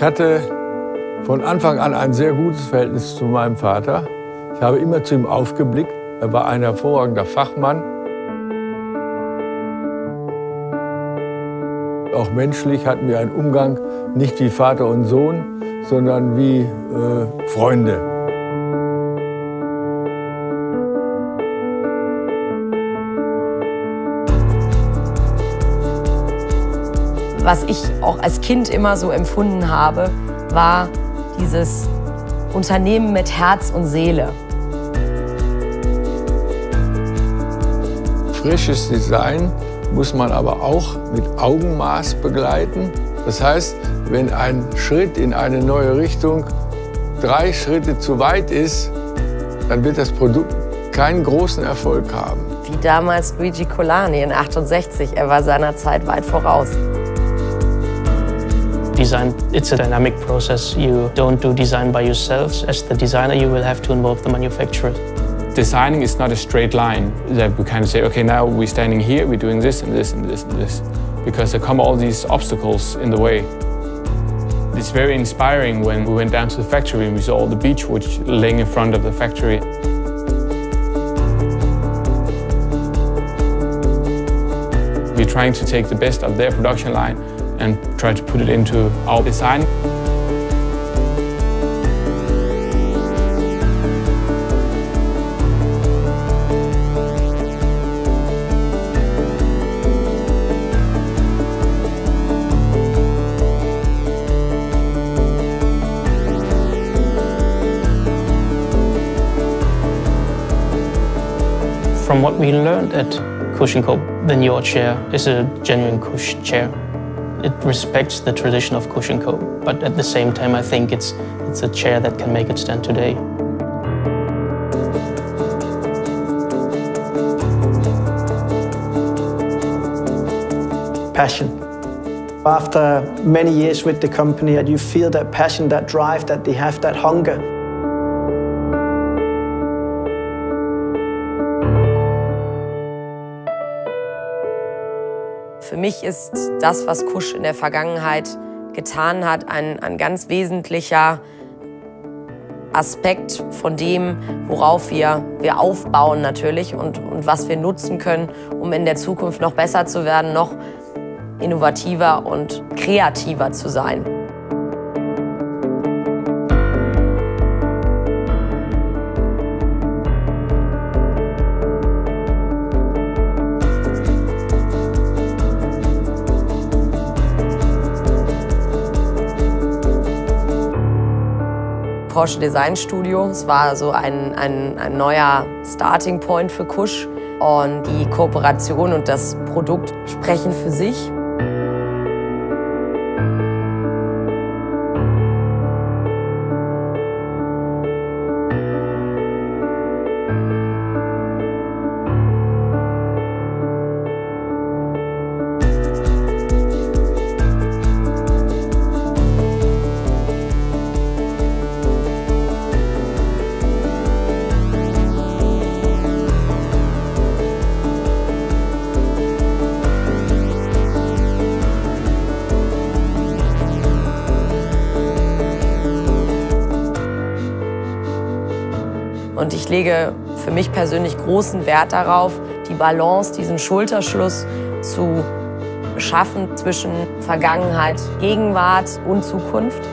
hatte von Anfang an ein sehr gutes Verhältnis zu meinem Vater. Ich habe immer zu ihm aufgeblickt. Er war ein hervorragender Fachmann. Auch menschlich hatten wir einen Umgang, nicht wie Vater und Sohn, sondern wie Freunde. Was ich auch als Kind immer so empfunden habe, war dieses Unternehmen mit Herz und Seele. Frisches Design muss man aber auch mit Augenmaß begleiten. Das heißt, wenn ein Schritt in eine neue Richtung 3 Schritte zu weit ist, dann wird das Produkt keinen großen Erfolg haben. Wie damals Luigi Colani in 68, er war seiner Zeit weit voraus. Design, it's a dynamic process. You don't do design by yourselves. As the designer, you will have to involve the manufacturer. Designing is not a straight line that we kind of say, okay, now we're standing here, we're doing this and this and this and this, because there come all these obstacles in the way. It's very inspiring when we went down to the factory and we saw all the beechwood laying in front of the factory. We're trying to take the best of their production line and try to put it into our design. From what we learned at Cushing+Co, the Njord chair is a genuine Cush chair. It respects the tradition of Cushing+Co, but at the same time, I think it's a chair that can make it stand today. Passion. After many years with the company, you feel that passion, that drive, that they have that hunger. Für mich ist das, was Kusch in der Vergangenheit getan hat, ein ganz wesentlicher Aspekt von dem, worauf wir aufbauen natürlich und was wir nutzen können, um in der Zukunft noch besser zu werden, noch innovativer und kreativer zu sein. Porsche Design Studio. Es war so ein neuer Starting Point für Kusch. Und die Kooperation und das Produkt sprechen für sich. Und ich lege für mich persönlich großen Wert darauf, die Balance, diesen Schulterschluss zu schaffen zwischen Vergangenheit, Gegenwart und Zukunft.